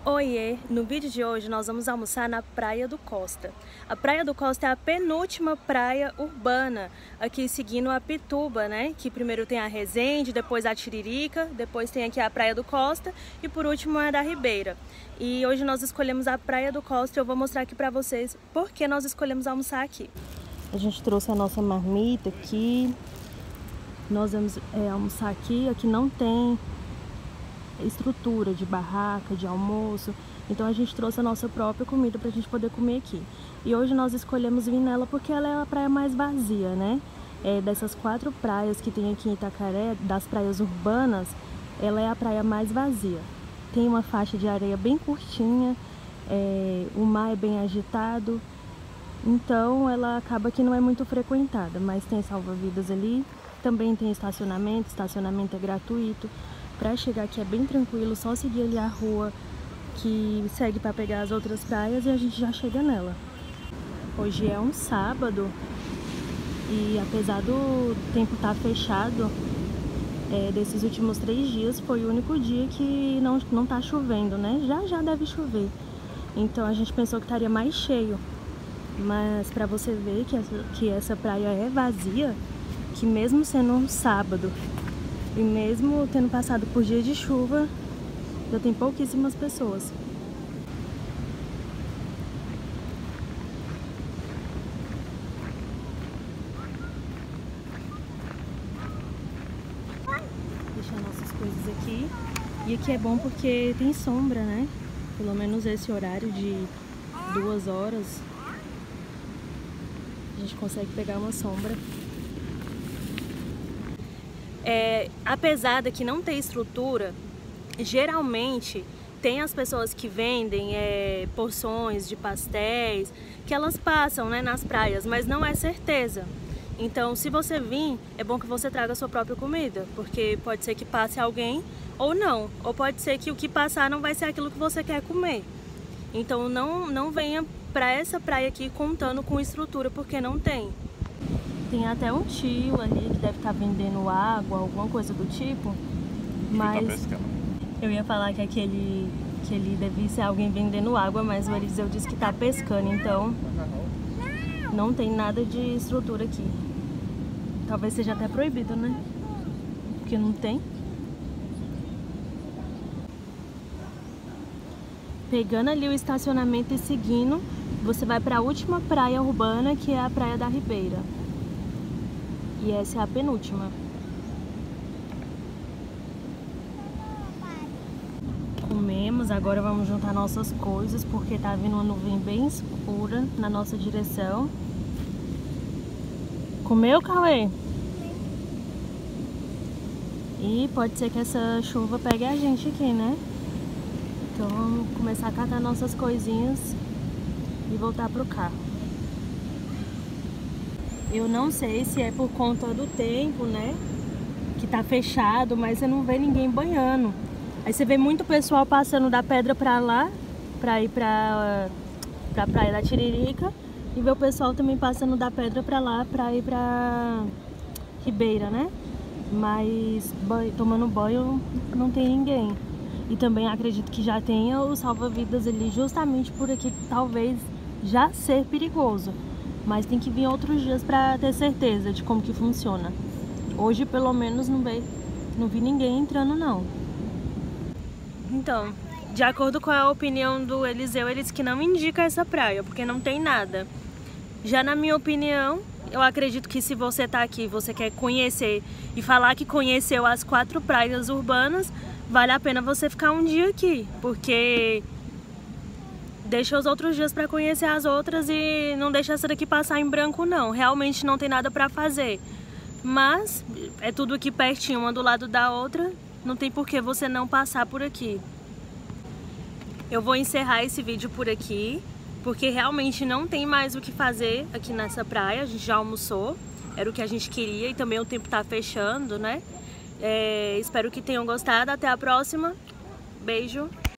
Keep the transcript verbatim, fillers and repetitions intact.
Oiê! No vídeo de hoje nós vamos almoçar na Praia do Costa. A Praia do Costa é a penúltima praia urbana, aqui seguindo a Pituba, né? Que primeiro tem a Resende, depois a Tiririca, depois tem aqui a Praia do Costa e por último é a da Ribeira. E hoje nós escolhemos a Praia do Costa e eu vou mostrar aqui pra vocês por que nós escolhemos almoçar aqui. A gente trouxe a nossa marmita aqui, nós vamos é, almoçar aqui, aqui não tem estrutura de barraca, de almoço, então a gente trouxe a nossa própria comida pra gente poder comer aqui. E hoje nós escolhemos vir nela porque ela é a praia mais vazia, né? É, dessas quatro praias que tem aqui em Itacaré, das praias urbanas, ela é a praia mais vazia. Tem uma faixa de areia bem curtinha, é, o mar é bem agitado, então ela acaba que não é muito frequentada, mas tem salva-vidas ali, também tem estacionamento, estacionamento é gratuito. Para chegar aqui é bem tranquilo, só seguir ali a rua que segue para pegar as outras praias e a gente já chega nela. Hoje é um sábado e apesar do tempo estar fechado, é, desses últimos três dias foi o único dia que não, não tá chovendo, né? Já já deve chover, então a gente pensou que estaria mais cheio, mas para você ver que essa, que essa praia é vazia, que mesmo sendo um sábado e mesmo tendo passado por dias de chuva, já tem pouquíssimas pessoas. Deixar nossas coisas aqui. E aqui é bom porque tem sombra, né? Pelo menos esse horário de duas horas a gente consegue pegar uma sombra. É, apesar de que não ter estrutura, geralmente tem as pessoas que vendem é, porções de pastéis, que elas passam, né, nas praias, mas não é certeza. Então, se você vir, é bom que você traga a sua própria comida, porque pode ser que passe alguém ou não, ou pode ser que o que passar não vai ser aquilo que você quer comer. Então, não, não venha para essa praia aqui contando com estrutura, porque não tem. Tem até um tio ali que deve estar vendendo água, alguma coisa do tipo, mas eu ia falar que aquele, que ele deve ser alguém vendendo água, mas o Eliseu disse que está pescando, então não tem nada de estrutura aqui. Talvez seja até proibido, né? Porque não tem. Pegando ali o estacionamento e seguindo, você vai para a última praia urbana, que é a Praia da Ribeira. E essa é a penúltima. Comemos, agora vamos juntar nossas coisas, porque tá vindo uma nuvem bem escura na nossa direção. Comeu, Cauê? E pode ser que essa chuva pegue a gente aqui, né? Então vamos começar a catar nossas coisinhas e voltar pro carro. Eu não sei se é por conta do tempo, né, que tá fechado, mas você não vê ninguém banhando. Aí você vê muito pessoal passando da pedra pra lá, pra ir pra, pra praia da Tiririca, e vê o pessoal também passando da pedra pra lá, pra ir pra Ribeira, né? Mas banho, tomando banho não tem ninguém. E também acredito que já tenha o salva-vidas ali, justamente por aqui talvez já ser perigoso. Mas tem que vir outros dias para ter certeza de como que funciona. Hoje, pelo menos, não vi, não vi ninguém entrando, não. Então, de acordo com a opinião do Eliseu, ele disse que não indica essa praia, porque não tem nada. Já na minha opinião, eu acredito que se você tá aqui, você quer conhecer e falar que conheceu as quatro praias urbanas, vale a pena você ficar um dia aqui, porque deixa os outros dias para conhecer as outras e não deixa essa daqui passar em branco, não. Realmente não tem nada para fazer. Mas é tudo aqui pertinho, uma do lado da outra. Não tem por que você não passar por aqui. Eu vou encerrar esse vídeo por aqui, porque realmente não tem mais o que fazer aqui nessa praia. A gente já almoçou, era o que a gente queria e também o tempo tá fechando, né? É, espero que tenham gostado. Até a próxima. Beijo.